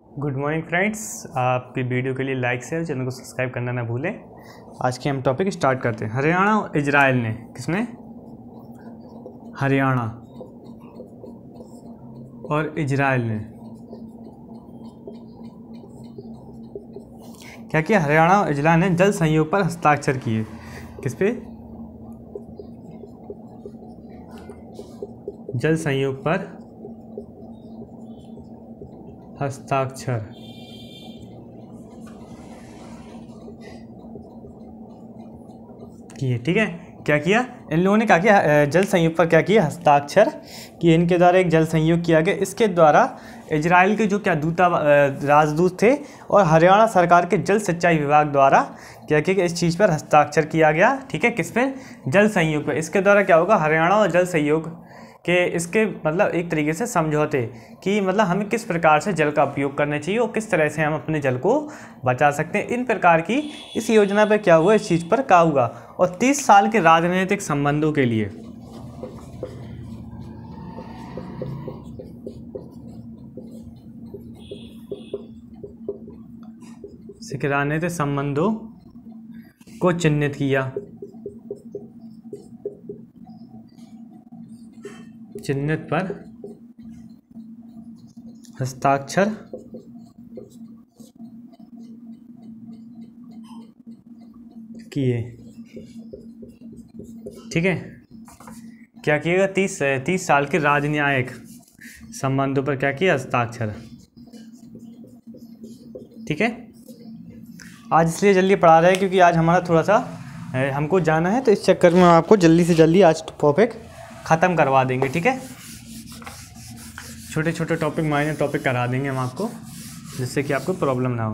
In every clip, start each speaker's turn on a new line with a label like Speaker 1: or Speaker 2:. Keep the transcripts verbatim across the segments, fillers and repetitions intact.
Speaker 1: Good morning friends, आपकी video के लिए लाइक शेयर चैनल को सब्सक्राइब करना ना भूलें। आज के हम टॉपिक स्टार्ट करते हैं। हरियाणा और इजराइल ने, किसने? हरियाणा और इजराइल ने क्या किया? हरियाणा और इजराइल ने जल संयोग पर हस्ताक्षर किए। किस पे? जल संयोग पर हस्ताक्षर किए। ठीक है, क्या किया इन लोगों ने? क्या किया? जल संयोग पर क्या किया? हस्ताक्षर किए। इनके द्वारा एक जल संयोग किया गया। इसके द्वारा इजराइल के जो क्या दूता राजदूत थे और हरियाणा सरकार के जल सिंचाई विभाग द्वारा क्या किया? इस चीज़ पर हस्ताक्षर किया गया। ठीक है, किस पे? जल संयोग पर। इसके द्वारा क्या होगा? हरियाणा और जल संयोग कि इसके मतलब एक तरीके से समझौते कि मतलब हमें किस प्रकार से जल का उपयोग करना चाहिए और किस तरह से हम अपने जल को बचा सकते हैं, इन प्रकार की इस योजना पर क्या हुआ? इस चीज़ पर क्या हुआ? और तीस साल के राजनीतिक संबंधों के लिए राजनीतिक संबंधों को चिन्हित किया चिन्हित पर हस्ताक्षर किए। ठीक है, क्या किएगा? तीस तीस साल के राजनीतिक संबंधों पर क्या किया? हस्ताक्षर। ठीक है, आज इसलिए जल्दी पढ़ा रहे हैं क्योंकि आज हमारा थोड़ा सा हमको जाना है, तो इस चक्कर में आपको जल्दी से जल्दी आज टॉपिक ख़त्म करवा देंगे। ठीक है, छोटे छोटे टॉपिक माइनर टॉपिक करा देंगे हम आपको, जिससे कि आपको प्रॉब्लम ना हो।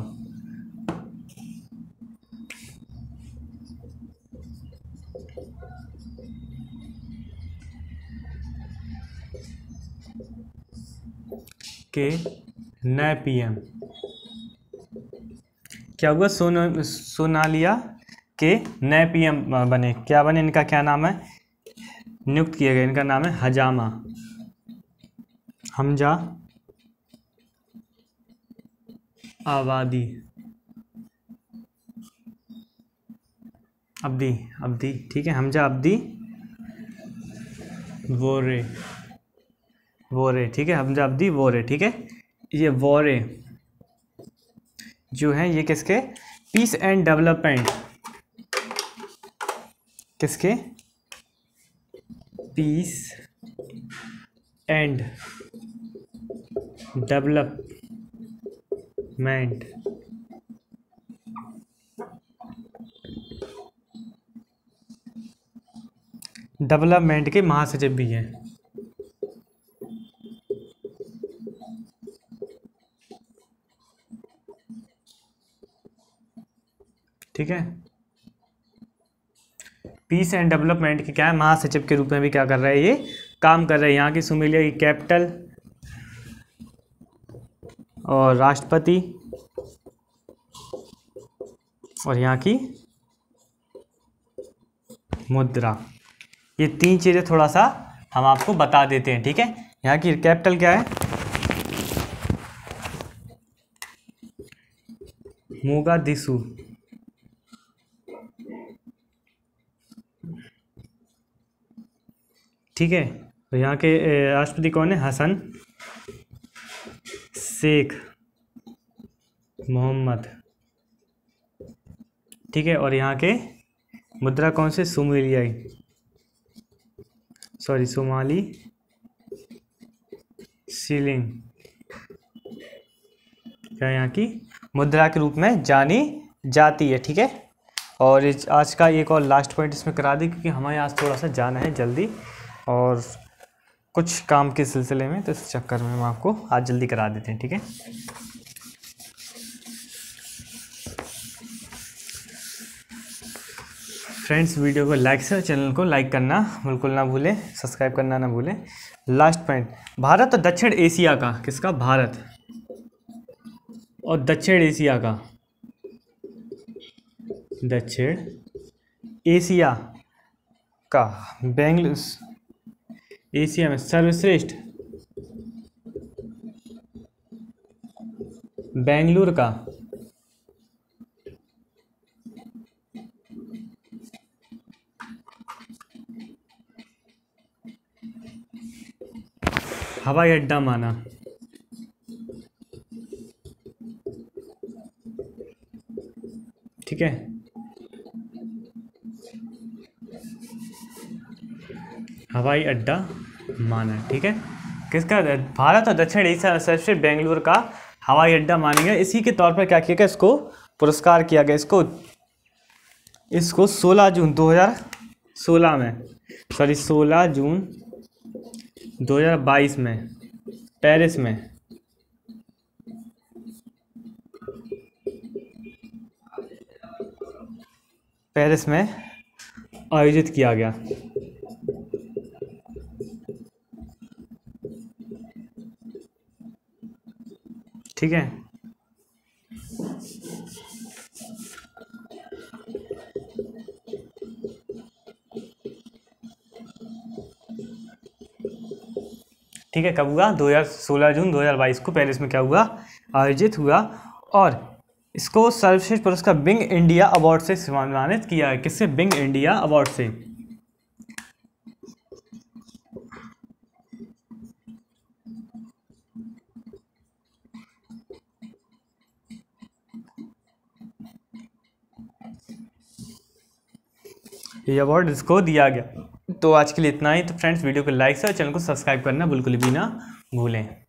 Speaker 1: के नए पीएम क्या हुआ? सोन सोनालिया के नए पीएम बने। क्या बने? इनका क्या नाम है? नियुक्त किया गया। इनका नाम है हजामा हमजा आबादी अब्दी अब्दी ठीक है, हमजा अब्दी वोरे वोरे ठीक है, हमजा अब्दी वोरे। ठीक है, ये वोरे जो है ये किसके? Peace and development. किसके? पीस एंड डेवलपमेंट डेवलपमेंट के महासचिव भी हैं। ठीक है, पीस एंड डेवलपमेंट के क्या है? महासचिव के रूप में भी क्या कर रहे हैं? ये काम कर रहे हैं। यहाँ की सोमालिया की कैपिटल और राष्ट्रपति और यहाँ की मुद्रा, ये तीन चीज़ें थोड़ा सा हम आपको बता देते हैं। ठीक है, यहाँ की कैपिटल क्या है? मोगादिशु। ठीक है, तो यहाँ के राष्ट्रपति कौन है? हसन शेख मोहम्मद। ठीक है, और यहाँ के मुद्रा कौन से? सोमालियाई सॉरी सोमाली सीलिंग, क्या यहाँ की मुद्रा के रूप में जानी जाती है। ठीक है, और इस आज का एक और लास्ट पॉइंट इसमें करा दी क्योंकि हमें आज थोड़ा सा जाना है जल्दी और कुछ काम के सिलसिले में, तो इस चक्कर में हम आपको आज जल्दी करा देते हैं। ठीक है, फ्रेंड्स वीडियो को लाइक से चैनल को लाइक करना बिल्कुल ना भूलें, सब्सक्राइब करना ना भूलें। लास्ट पॉइंट, भारत और दक्षिण एशिया का, किसका? भारत और दक्षिण एशिया का, दक्षिण एशिया का बेंगलुरु एशिया में सर्वश्रेष्ठ बेंगलुरु का हवाई अड्डा माना। ठीक है, हवाई अड्डा माना। ठीक है, किसका? भारत और दक्षिण एशिया सर्वश्रेष्ठ बेंगलुरु का हवाई अड्डा माना गया। इसी के तौर पर क्या किया गया, इसको पुरस्कार किया गया। इसको इसको सोलह जून दो हज़ार सोलह में सॉरी सोलह जून दो हज़ार बाईस में पेरिस में पेरिस में आयोजित किया गया। ठीक है, ठीक है, कब हुआ? दो हज़ार सोलह जून दो हज़ार बाईस को पेरिस में क्या हुआ? आयोजित हुआ। और इसको सर्वश्रेष्ठ पुरस्कार बिंग इंडिया अवार्ड से सम्मानित किया है। किससे? बिंग इंडिया अवार्ड से। ये अवार्ड इसको दिया गया। तो आज के लिए इतना ही। तो फ्रेंड्स, वीडियो को लाइक और चैनल को सब्सक्राइब करना बिल्कुल भी ना भूलें।